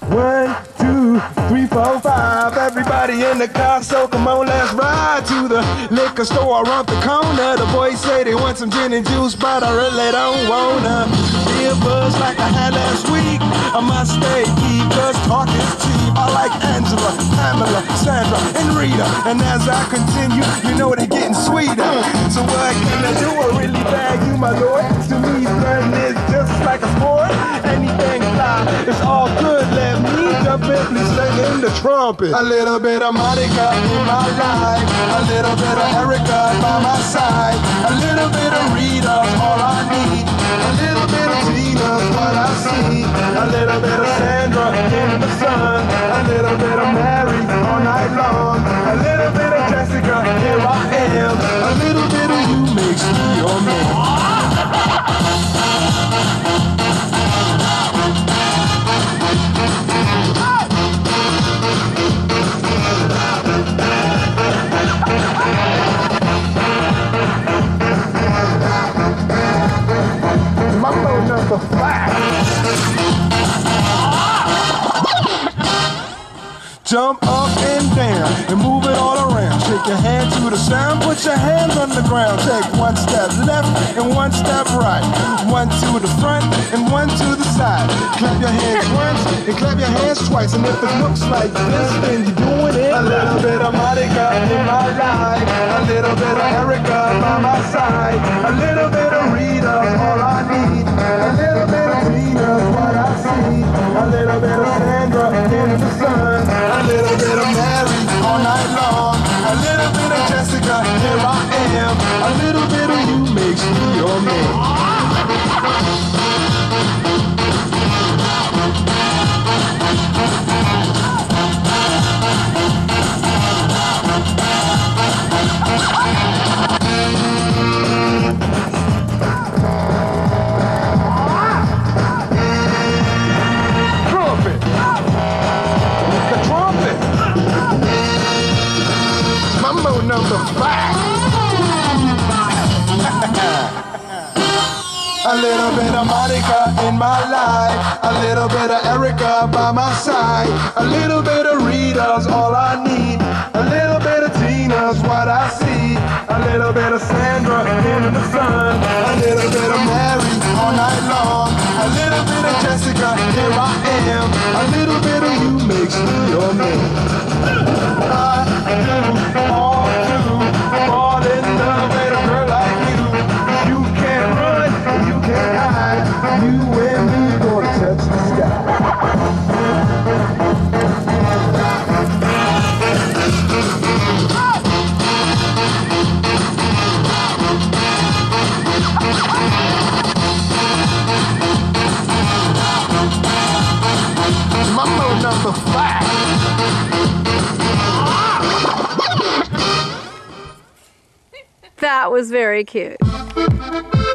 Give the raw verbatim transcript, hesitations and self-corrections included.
One, two, three, four, five. Everybody in the car, so come on, let's ride to the liquor store around the corner. The boys say they want some gin and juice, but I really don't wanna be a buzz like I had last week. I must stay deep, cause talk is cheap. I like Angela, Pamela, Sandra, and Rita. And as I continue, you know they're getting sweeter. So what can I do? I really bag you, my lord. To me, flirting is just like a sport. Anything fly, it's all good. Let me jump in, please sing in the trumpet. A little bit of Monica in my life, a little bit of Erica by my side, a little bit of Rita, all I need, a little bit of Tina's what I see, a little bit of Sandra in the sun, a little bit of Mary all night long, a little bit of Jessica, here I am, a little bit of you makes me your man. Mambo number five. Jump up and down and move it all around. Shake your hand to the sound, put your hands on the ground. Take one step left and one step right. One to the front and one to the side. Clap your hands once and clap your hands twice. And if it looks like this, then you're doing it. A little bit of Monica in my life, a little bit of Erica by my side, a little bit of Rita, all I need, a little bit of Tina's what I see, a little bit of Sandra in the sun, a little bit of Mary all night long, a little bit of Jessica, here I am, a little bit of you makes me your man. Trumpet! The trumpet! Mambo number five! A little bit of Monica in my life, a little bit of Erica by my side, a little bit of Rita's all I need, a little bit of Tina's what I see, a little bit of Sandra in the sun, a little bit of Mary all night long, a little bit of Jessica, here I am, a little bit of you makes me your man. I do all to fall in love with a girl like you. You can't run, you can't hide. You and me gonna touch the sky. Mambo number five. That was very cute.